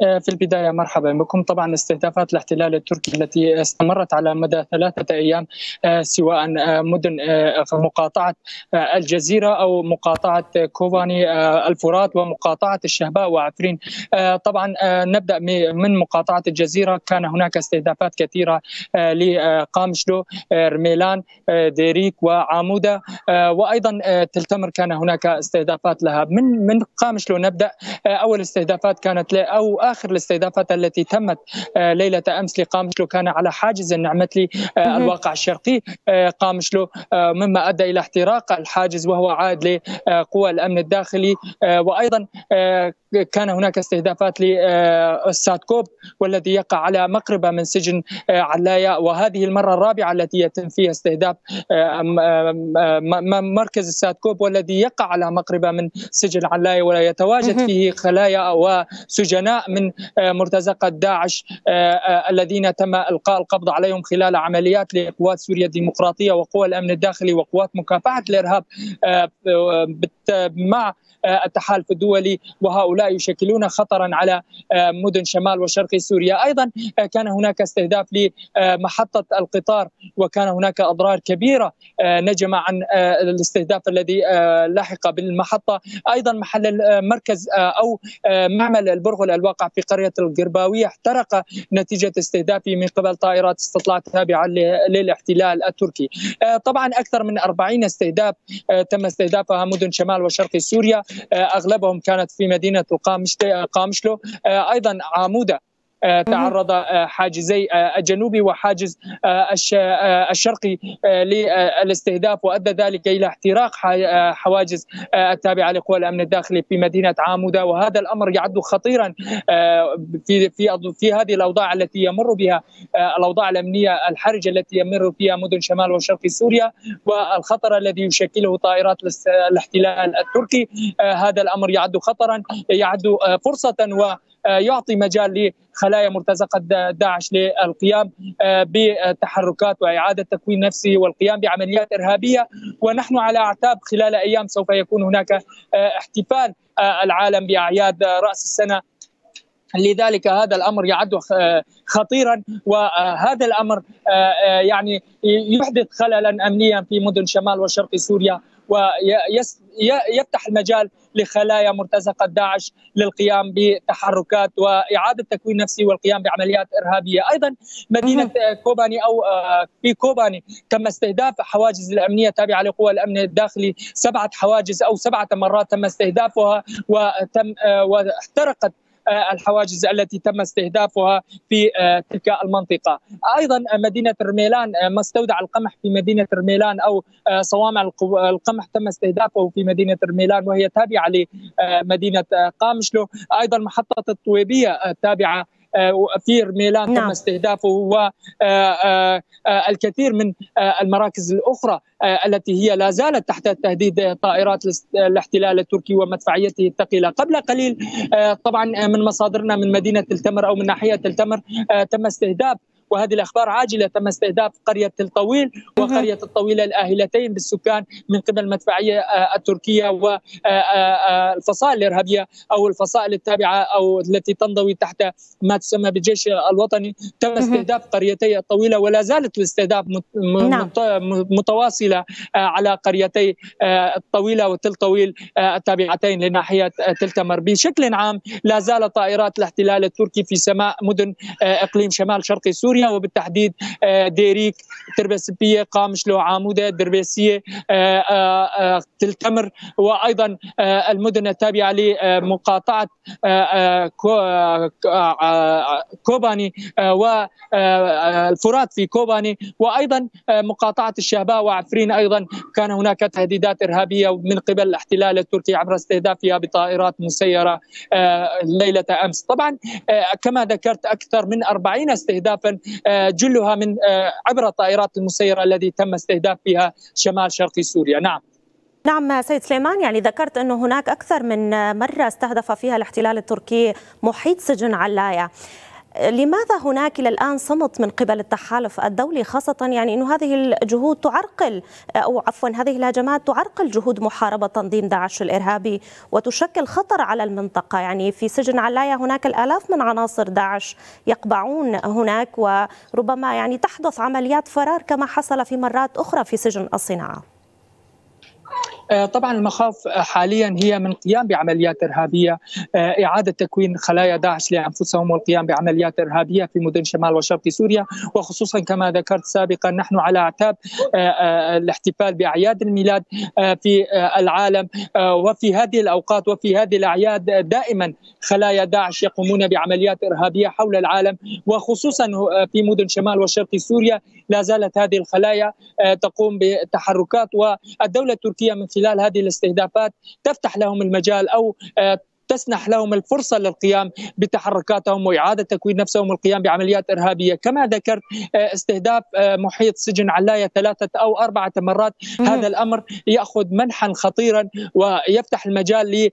في البداية مرحبا بكم. طبعا استهدافات الاحتلال التركي التي استمرت على مدى 3 أيام، سواء مدن مقاطعة الجزيرة أو مقاطعة كوباني الفرات ومقاطعة الشهباء وعفرين. طبعا نبدأ من مقاطعة الجزيرة. كان هناك استهدافات كثيرة لقامشلو، رميلان، ديريك وعامودة، وأيضا تلتمر كان هناك استهدافات لها. من قامشلو نبدأ. أول استهدافات كانت أو آخر الاستهدافات التي تمت ليلة أمس لقامشلو كان على حاجز النعمتلي الواقع الشرقي قامشلو، مما أدى إلى احتراق الحاجز وهو عائد لقوى الأمن الداخلي. وأيضا كان هناك استهدافات للساتكوب والذي يقع على مقربة من سجن علاية، وهذه المرة الرابعة التي يتم فيها استهداف مركز الساتكوب والذي يقع على مقربة من سجن علاية، ويتواجد فيه خلايا وسجناء من مرتزقة داعش الذين تم إلقاء القبض عليهم خلال عمليات لقوات سوريا الديمقراطية وقوى الأمن الداخلي وقوات مكافحة الإرهاب مع التحالف الدولي، وهؤلاء يشكلون خطرا على مدن شمال وشرق سوريا. أيضا كان هناك استهداف لمحطة القطار، وكان هناك أضرار كبيرة نجم عن الاستهداف الذي لحق بالمحطة. أيضا محل المركز أو معمل البرغل الواقع في قرية القرباوية احترق نتيجة استهدافه من قبل طائرات استطلاع تابعة للاحتلال التركي. طبعا أكثر من 40 استهداف تم استهدافها مدن شمال وشرق سوريا، أغلبهم كانت في مدينة قامشلو. أيضا عامودة تعرض حاجزي الجنوبي وحاجز الشرقي للاستهداف، وأدى ذلك إلى احتراق حواجز التابعة لقوى الأمن الداخلي في مدينة عامودة، وهذا الأمر يعد خطيرا في هذه الأوضاع التي يمر بها الأوضاع الأمنية الحرجة التي يمر فيها مدن شمال وشرق سوريا، والخطر الذي يشكله طائرات الاحتلال التركي. هذا الأمر يعد خطرا، يعد فرصة ويعطي مجال لخلايا مرتزقة داعش للقيام بتحركات وإعادة تكوين نفسه والقيام بعمليات إرهابية. ونحن على أعتاب خلال أيام سوف يكون هناك احتفال العالم بأعياد رأس السنة، لذلك هذا الأمر يعد خطيرا، وهذا الأمر يعني يحدث خللا أمنيا في مدن شمال وشرق سوريا، ويفتح المجال لخلايا مرتزقة داعش للقيام بتحركات وإعادة تكوين نفسي والقيام بعمليات إرهابية. أيضا مدينة كوباني أو في كوباني تم استهداف حواجز الأمنية تابعة لقوى الأمن الداخلي. 7 حواجز أو 7 مرات تم استهدافها، واحترقت الحواجز التي تم استهدافها في تلك المنطقة. أيضا مدينة رميلان، مستودع القمح في مدينة رميلان أو صوامع القمح تم استهدافه في مدينة رميلان وهي تابعة لمدينة قامشلو. أيضا محطة الطويبية التابعة في رميلان تم استهدافه، والكثير من المراكز الأخرى التي هي لا زالت تحت تهديد طائرات الاحتلال التركي ومدفعيته الثقيلة. قبل قليل طبعا من مصادرنا من مدينة تلتمر أو من ناحية تلتمر تم استهداف، وهذه الأخبار عاجلة، تم استهداف قرية الطويل وقرية الطويلة الآهلتين بالسكان من قبل المدفعية التركية والفصائل الإرهابية أو الفصائل التابعة أو التي تنضوي تحت ما تسمى بالجيش الوطني. تم استهداف قريتي الطويلة، ولا زالت الاستهداف متواصلة على قريتي الطويلة وتلطويل التابعتين لناحية تلتمر. بشكل عام لا زال طائرات الاحتلال التركي في سماء مدن إقليم شمال شرق سوريا، وبالتحديد ديريك، تربسبية، قامشلو، عامودة، دربيسية، تلتمر، وأيضا المدن التابعة لمقاطعة كوباني والفرات في كوباني، وأيضا مقاطعة الشهباء وعفرين. أيضا كان هناك تهديدات إرهابية من قبل الاحتلال التركي عبر استهدافها بطائرات مسيرة ليلة أمس. طبعا كما ذكرت أكثر من 40 استهدافا، جلها من عبر الطائرات المسيرة الذي تم استهداف فيها شمال شرق سوريا. نعم سيد سليمان، يعني ذكرت أنه هناك أكثر من مرة استهدف فيها الاحتلال التركي محيط سجن علاية. لماذا هناك إلى الآن صمت من قبل التحالف الدولي، خاصة يعني أنه هذه الجهود تعرقل أو عفوا هذه الهجمات تعرقل جهود محاربة تنظيم داعش الإرهابي وتشكل خطر على المنطقة؟ يعني في سجن علاية هناك الآلاف من عناصر داعش يقبعون هناك، وربما يعني تحدث عمليات فرار كما حصل في مرات أخرى في سجن الصناعة. طبعا المخاوف حاليا هي من القيام بعمليات إرهابية، إعادة تكوين خلايا داعش لأنفسهم والقيام بعمليات إرهابية في مدن شمال وشرق سوريا، وخصوصا كما ذكرت سابقا نحن على أعتاب الاحتفال بأعياد الميلاد في العالم، وفي هذه الأوقات وفي هذه الأعياد دائما خلايا داعش يقومون بعمليات إرهابية حول العالم، وخصوصا في مدن شمال وشرق سوريا لا زالت هذه الخلايا تقوم بتحركات، والدولة التركية من خلال هذه الاستهدافات تفتح لهم المجال أو تسنح لهم الفرصة للقيام بتحركاتهم وإعادة تكوين نفسهم والقيام بعمليات إرهابية. كما ذكرت استهداف محيط سجن علاية 3 أو 4 مرات، هذا الأمر يأخذ منحا خطيرا ويفتح المجال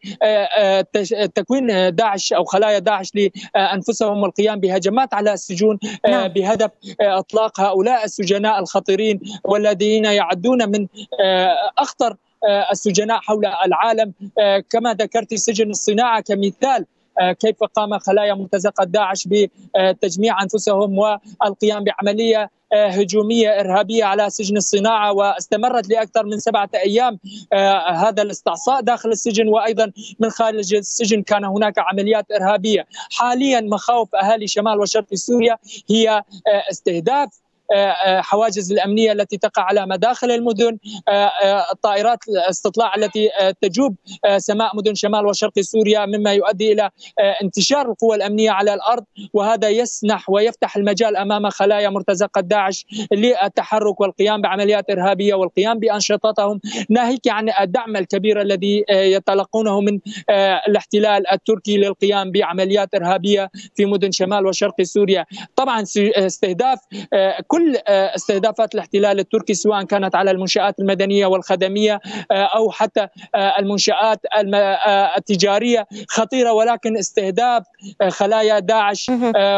لتكوين داعش أو خلايا داعش لأنفسهم والقيام بهجمات على السجون بهدف إطلاق هؤلاء السجناء الخطيرين والذين يعدون من أخطر السجناء حول العالم. كما ذكرت سجن الصناعة كمثال كيف قام خلايا مرتزقة داعش بتجميع أنفسهم والقيام بعملية هجومية إرهابية على سجن الصناعة، واستمرت لأكثر من 7 أيام هذا الاستعصاء داخل السجن، وأيضا من خارج السجن كان هناك عمليات إرهابية. حاليا مخاوف أهالي شمال وشرق سوريا هي استهداف حواجز الأمنية التي تقع على مداخل المدن، طائرات الاستطلاع التي تجوب سماء مدن شمال وشرق سوريا، مما يؤدي إلى انتشار القوى الأمنية على الأرض، وهذا يسنح ويفتح المجال أمام خلايا مرتزقة داعش للتحرك والقيام بعمليات إرهابية والقيام بأنشطتهم، ناهيك عن الدعم الكبير الذي يتلقونه من الاحتلال التركي للقيام بعمليات إرهابية في مدن شمال وشرق سوريا. طبعا استهداف كل استهدافات الاحتلال التركي سواء كانت على المنشآت المدنية والخدمية أو حتى المنشآت التجارية خطيرة، ولكن استهداف خلايا داعش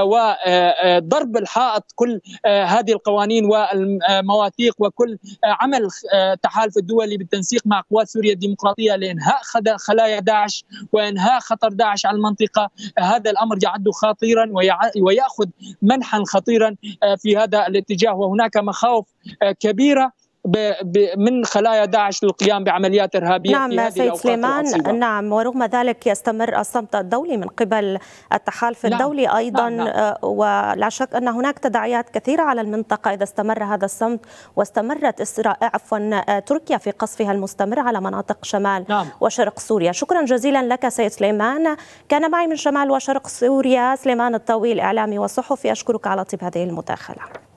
وضرب الحائط كل هذه القوانين والمواثيق وكل عمل التحالف الدولي بالتنسيق مع قوات سوريا الديمقراطية لإنهاء خلايا داعش وإنهاء خطر داعش على المنطقة، هذا الأمر يعد خطيرا ويأخذ منحا خطيرا في هذا الاتجاه، وهناك مخاوف كبيرة من خلايا داعش للقيام بعمليات إرهابية. نعم سيد سليمان، نعم، ورغم ذلك يستمر الصمت الدولي من قبل التحالف الدولي أيضا، ولا شك أن هناك تداعيات كثيرة على المنطقة إذا استمر هذا الصمت واستمرت تركيا في قصفها المستمر على مناطق شمال وشرق سوريا. شكرا جزيلا لك سيد سليمان. كان معي من شمال وشرق سوريا سليمان الطويل، إعلامي وصحفي. أشكرك على طيب هذه المداخلة.